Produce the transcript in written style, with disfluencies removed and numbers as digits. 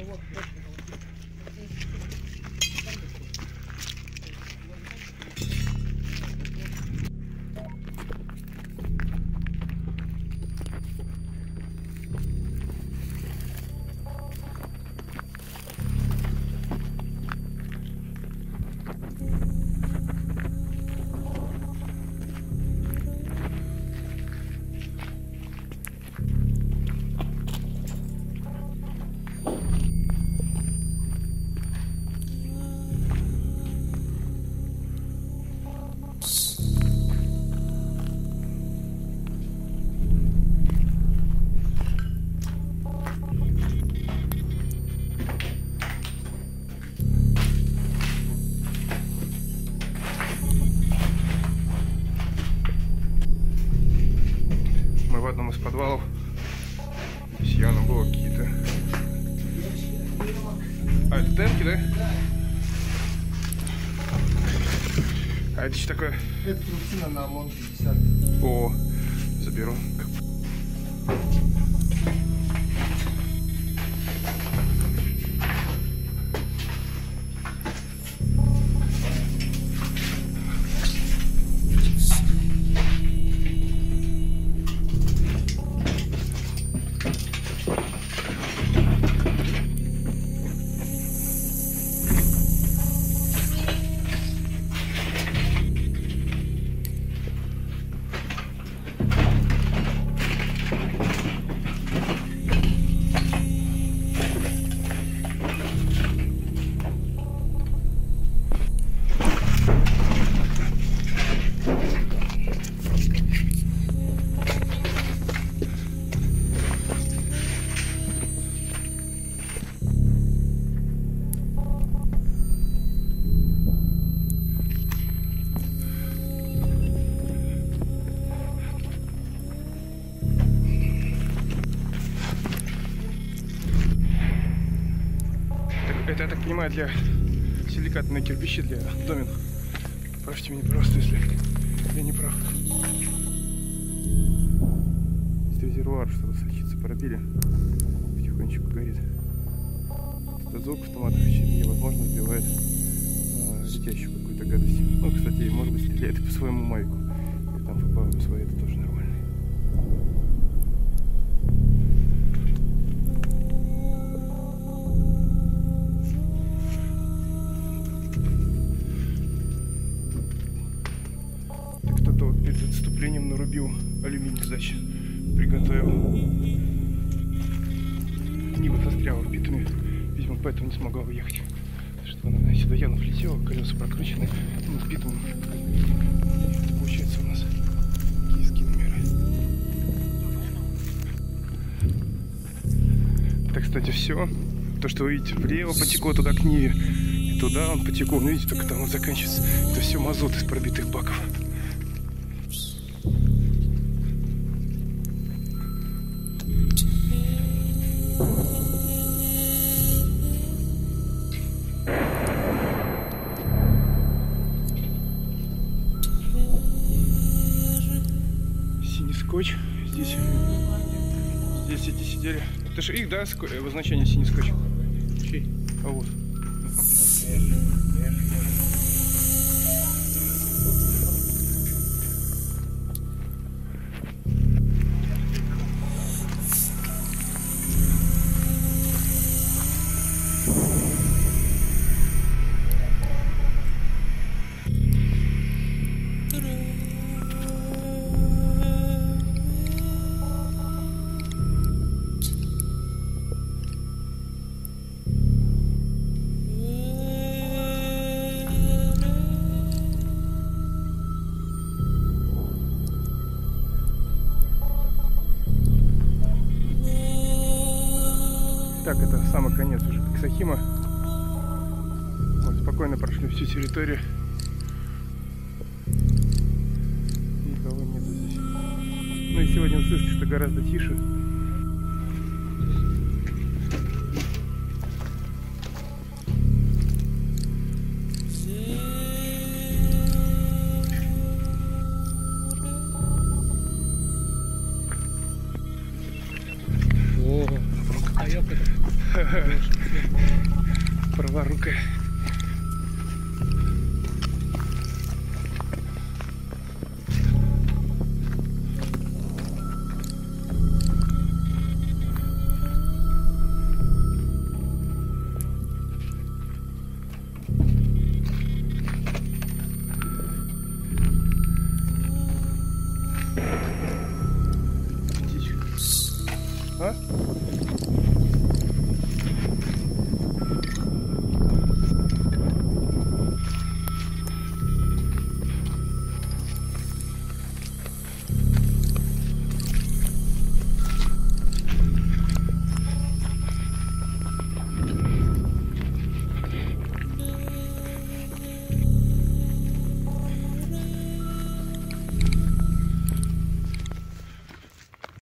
В одном из подвалов здесь явно было какие-то... А, это тенки, да? А это что такое? Это трубцина на ОМОН 50. О, заберу. Это, я так понимаю, для силикатные кирпичи для домен. Поправьте меня просто, если я не прав. Здесь резервуар, чтобы сочиться, пробили. Потихонечку горит. Это звук автомата очереди, возможно, сбивает летящую какую-то гадость. Ну, кстати, может быть, стреляет и по своему майку. И там попало по своей, это тоже нормально. Перед отступлением нарубил алюминий сдачи, приготовил. Нива застряла в битуме, видимо, поэтому не смогла уехать. Что она сюда явно влетела, колеса прокручены, но с битумом. Получается у нас киевские номера. Это, кстати, все. То, что вы видите, влево потекло туда к Ниве, и туда он потекло. Ну, видите, только там он заканчивается. Это все мазут из пробитых баков. Скотч. Здесь эти сидели. Это же их, да, обозначение синий скотч? Чей? А вот. Так, это самый конец уже Сахима. Вот, спокойно прошли всю территорию. Никого нет здесь. Ну и сегодня вы слышите, что гораздо тише. Праворукая.